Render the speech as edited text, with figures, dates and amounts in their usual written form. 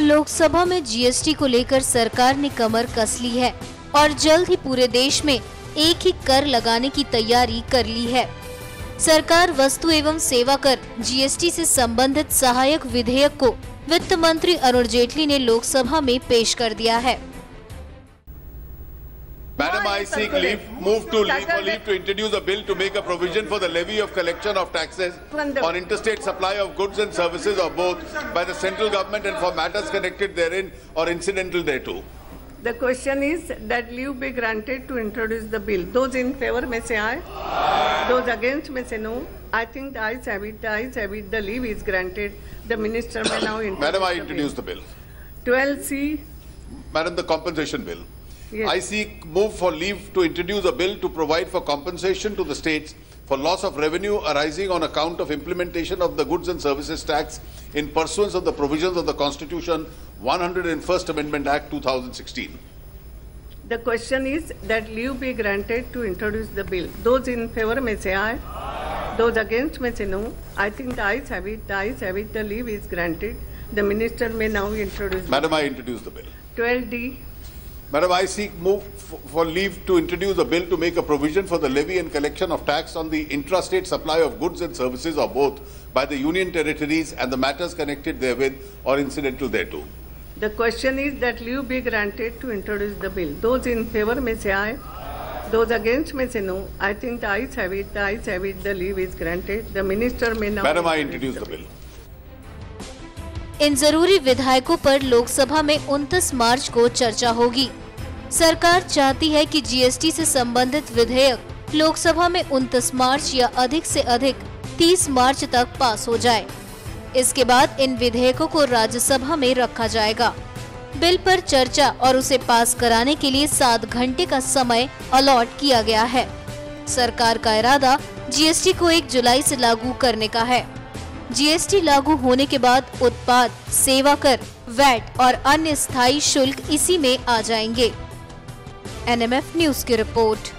लोकसभा में जीएसटी को लेकर सरकार ने कमर कस ली है और जल्द ही पूरे देश में एक ही कर लगाने की तैयारी कर ली है। सरकार वस्तु एवं सेवा कर जीएसटी से संबंधित सहायक विधेयक को वित्त मंत्री अरुण जेटली ने लोकसभा में पेश कर दिया है। Madam, I seek move to introduce a bill to make a provision for the levy of collection of taxes on interstate supply of goods and services or both by the central government and for matters connected therein or incidental thereto. The question is that leave be granted to introduce the bill. Those in favor may say aye. Those against may say no. I think the ayes have it. The ayes have it. The leave is granted. The minister may now introduce Madam, I introduce the bill. 12C. Madam, the compensation bill. Yes. I seek move for leave to introduce a bill to provide for compensation to the states for loss of revenue arising on account of implementation of the Goods and Services Tax in pursuance of the provisions of the Constitution 101st Amendment Act 2016. The question is that leave be granted to introduce the bill. Those in favor may say aye. Those against may say no. I think the ayes have it. The ayes have it. The leave is granted. The minister may now introduce. Madam, I introduce the bill. 12D. Madam, I seek move for leave to introduce a bill to make a provision for the levy and collection of tax on the intrastate supply of goods and services or both by the union territories and the matters connected therewith or incidental thereto. The question is that leave be granted to introduce the bill. Those in favor may say aye. Those against may say no. I think the ayes have it. The ayes have it. The leave is granted. The minister may now. Madam, I introduce the bill. इन जरूरी विधायकों पर लोकसभा में 29 मार्च को चर्चा होगी। सरकार चाहती है कि जीएसटी से संबंधित विधेयक लोकसभा में 29 मार्च या अधिक से अधिक 30 मार्च तक पास हो जाए। इसके बाद इन विधेयकों को राज्यसभा में रखा जाएगा। बिल पर चर्चा और उसे पास कराने के लिए 7 घंटे का समय अलॉट किया गया है। सरकार का इरादा जीएसटी को 1 जुलाई से लागू करने का है। जीएसटी लागू होने के बाद उत्पाद, सेवा कर, वैट और अन्य स्थायी शुल्क इसी में आ जाएंगे। एनएमएफ न्यूज़ की रिपोर्ट।